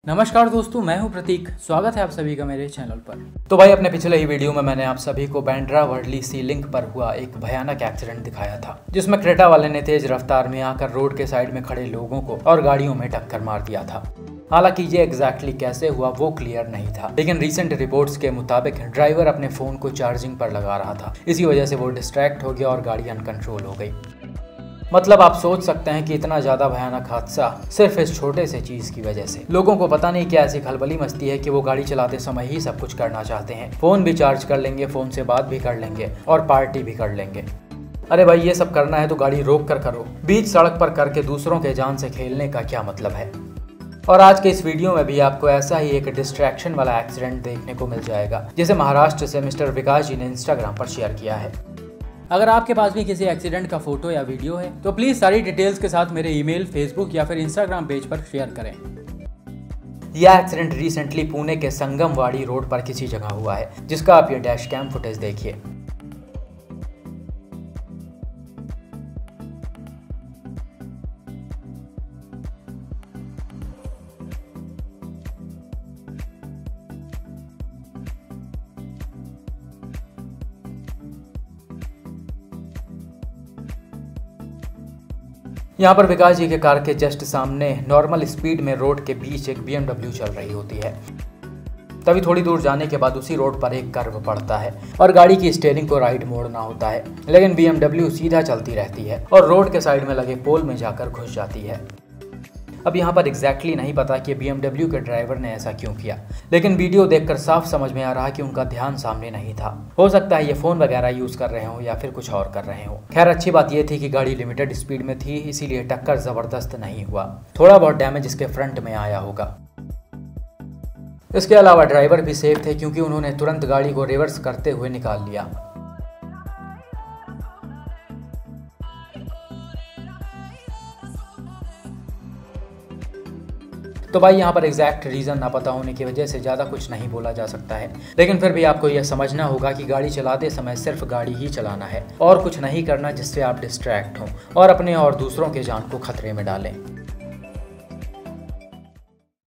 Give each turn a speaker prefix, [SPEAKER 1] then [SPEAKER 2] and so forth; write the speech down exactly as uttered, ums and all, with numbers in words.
[SPEAKER 1] नमस्कार दोस्तों, मैं हूं प्रतीक। स्वागत है आप सभी का मेरे चैनल पर।
[SPEAKER 2] तो भाई अपने पिछले ही वीडियो में मैंने आप सभी को बांद्रा वर्ली सी लिंक पर हुआ एक भयानक एक्सीडेंट दिखाया था, जिसमें क्रेटा वाले ने तेज रफ्तार में आकर रोड के साइड में खड़े लोगों को और गाड़ियों में टक्कर मार दिया था। हालांकि ये एग्जैक्टली कैसे हुआ वो क्लियर नहीं था, लेकिन रिसेंट रिपोर्ट्स के मुताबिक ड्राइवर अपने फोन को चार्जिंग पर लगा रहा था। इसी वजह से वो डिस्ट्रैक्ट हो गया और गाड़ी अनकंट्रोल हो गई। मतलब आप सोच सकते हैं कि इतना ज्यादा भयानक हादसा सिर्फ इस छोटे से चीज की वजह से। लोगों को पता नहीं क्या ऐसी खलबली मचती है कि वो गाड़ी चलाते समय ही सब कुछ करना चाहते हैं। फोन भी चार्ज कर लेंगे, फोन से बात भी कर लेंगे और पार्टी भी कर लेंगे। अरे भाई, ये सब करना है तो गाड़ी रोक कर करो। बीच सड़क पर करके दूसरों के जान से खेलने का क्या मतलब है। और आज के इस वीडियो में भी आपको ऐसा ही एक डिस्ट्रैक्शन वाला एक्सीडेंट देखने को मिल जाएगा, जिसे महाराष्ट्र से मिस्टर विकास जी ने इंस्टाग्राम पर शेयर किया है।
[SPEAKER 1] अगर आपके पास भी किसी एक्सीडेंट का फोटो या वीडियो है तो प्लीज सारी डिटेल्स के साथ मेरे ईमेल, फेसबुक या फिर इंस्टाग्राम पेज पर शेयर करें।
[SPEAKER 2] यह एक्सीडेंट रिसेंटली पुणे के संगमवाड़ी रोड पर किसी जगह हुआ है, जिसका आप ये डैश कैम फुटेज देखिए। यहाँ पर विकास जी के कार के जस्ट सामने नॉर्मल स्पीड में रोड के बीच एक बी एम डब्ल्यू चल रही होती है। तभी थोड़ी दूर जाने के बाद उसी रोड पर एक कर्व पड़ता है और गाड़ी की स्टीयरिंग को राइट मोड़ना होता है, लेकिन बी एम डब्ल्यू सीधा चलती रहती है और रोड के साइड में लगे पोल में जाकर घुस जाती है। अब यहाँ पर एग्जैक्टली नहीं पता कि बी एम डब्ल्यू के ड्राइवर ने ऐसा क्यों किया, लेकिन वीडियो देखकर साफ समझ में आ रहा कि उनका ध्यान सामने नहीं था। हो सकता है ये फोन वगैरह यूज कर रहे हो या फिर कुछ और कर रहे हो। खैर, अच्छी बात ये थी कि गाड़ी लिमिटेड स्पीड में थी, इसीलिए टक्कर जबरदस्त नहीं हुआ। थोड़ा बहुत डैमेज इसके फ्रंट में आया होगा। इसके अलावा ड्राइवर भी सेफ थे, क्योंकि उन्होंने तुरंत गाड़ी को रिवर्स करते हुए निकाल लिया। तो भाई, यहाँ पर एग्जैक्ट रीज़न ना पता होने की वजह से ज़्यादा कुछ नहीं बोला जा सकता है, लेकिन फिर भी आपको यह समझना होगा कि गाड़ी चलाते समय सिर्फ गाड़ी ही चलाना है और कुछ नहीं करना जिससे आप डिस्ट्रैक्ट हों और अपने और दूसरों के जान को खतरे में डालें।